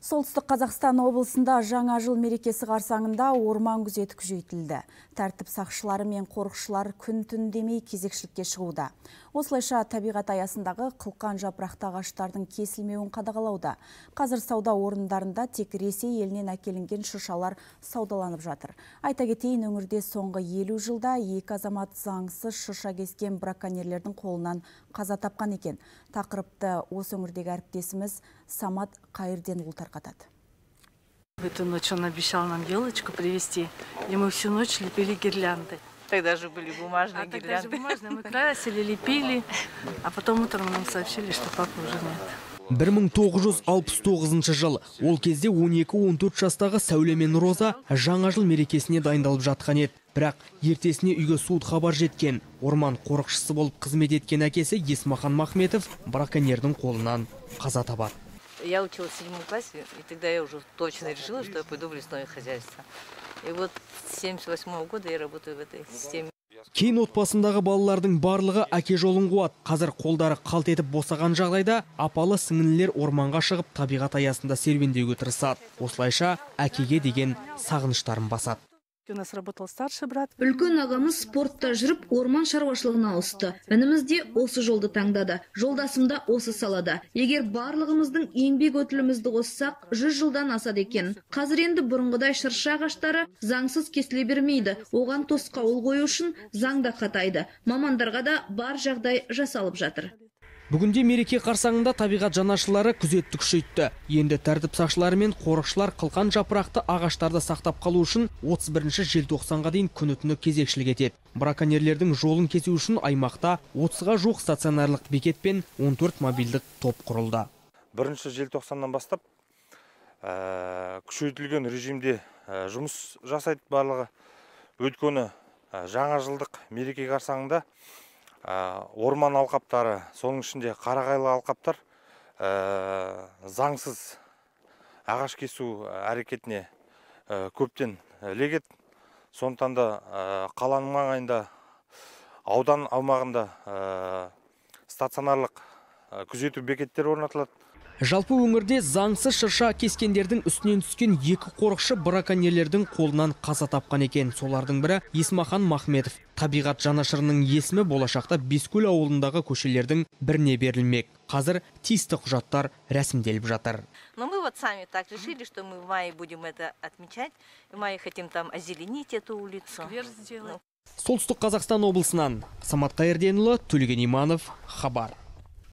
Солтүстік Қазақстан облысында жаңа жыл мерекесі қарсаңында орман күзеті күшейтілді. Тәртіп сақшылары мен қорықшылар күн-түн демей кезекшілікке шығуда. Осылайша табиғат аясындағы қылқан жапырақты ағаштардың кесілмеуін қадағалауда. Қазір сауда орындарында тек Ресей елінен әкелінген шыршалар саудаланып жатыр. Айта кетейін, өңірде соңғы 50 жылда 2 азамат заңсыз шырша кескен браконьерлердің қолынан қаза тапқан екен. Тақырыпты осы өңірдегі әріптесіміз Самат Қайырденұлы тарқатады. В эту ночь он обещал нам елочку привезти, и мы всю ночь лепили гирлянды. Тогда же были бумажные гирлянды. Тогда же бумажные, мы красили, лепили, а потом утром нам сообщили, что папы уже нет. 1969 жыл. Ол кезде 12-14 жастағы Сәуле мен Роза жаңа жыл мерекесіне дайындалып жатқан еді. Бірақ ертесіне үйге суыт хабар жеткен. Орман қорықшысы болып қызмет еткен әкесі Есмахан Махметов браконьердің қолынан қаза табады. Я училась в 7 классе, и тогда я уже точно решила, что я пойду в лесное хозяйство. И вот с 78 года я работаю в этой системе. Кейін отбасындағы балалардың барлығы әке жолын қуады. Қазір қолдары қалт етіп босаған жағдайда апалы сіңлілер орманға шығып табиғат аясында серуендеуге тырысады. Осылайша әкеге деген сағыныштарын басады. У нас работал старший брат. Үлкен ағамыз спортта жүріп, орман шаруашылығына ауысты. Ініміз де осы жолды таңдады. Жолдасым да осы салада. Егер барлығымыздың еңбек өтілімізді қоссақ, 100 жылдан асады екен. Қазір енді бұрынғыдай шырша ағаштары заңсыз кесіле бермейді. Оған тосқауыл қою үшін заңда қатайды. Мамандарға да бар жағдай жасалып жатыр. Бүгінде мереке қарсаңында табиғат жанашырлары күзетті күшейтті. Енді тәртіп сақшылары мен қорықшылар қылқан жапырақты ағаштарды сақтап қалу үшін 31 желтоқсанға дейін күні-түні кезекшілік етеді. Браконьерлердің жолын кесу үшін аймақта 30-ға жуық стационарлық бекет пен 14 мобильдік топ құрылды. 1 желтоқсаннан бастап күшейтілген режимде жұмыс жасайды барлығы. Өйткені жаңа жылдық мереке қарсаңында орман алқаптары, соның ішінде қарағайлы алқаптар заңсыз ағаш кесу әрекетіне көптен легет. Сондықтан да қаланың маңайында, аудан аумағында стационарлық күзету бекеттер орнатылады. Жалпы өңірде заңсыз шырша кескендердің үстінен түскен 2 қорықшы браконьерлердің қолынан қаза тапқан екен. Солардың бірі Есмахан Махметов. Табиғат жанашырының есімі болашақта Бескөл ауылындағы көшелердің біріне берілмек. Қазір тиісті құжаттар рәсімделіп жатыр. Но мы вот сами так решили, что мы в мае будем это отмечать. В мае хотим там озеленить эту улицу. Сквер сделать. Солтүстік Қазақстан облысынан Самат Қайырденұлы, Төлеген Иманов, Хабар.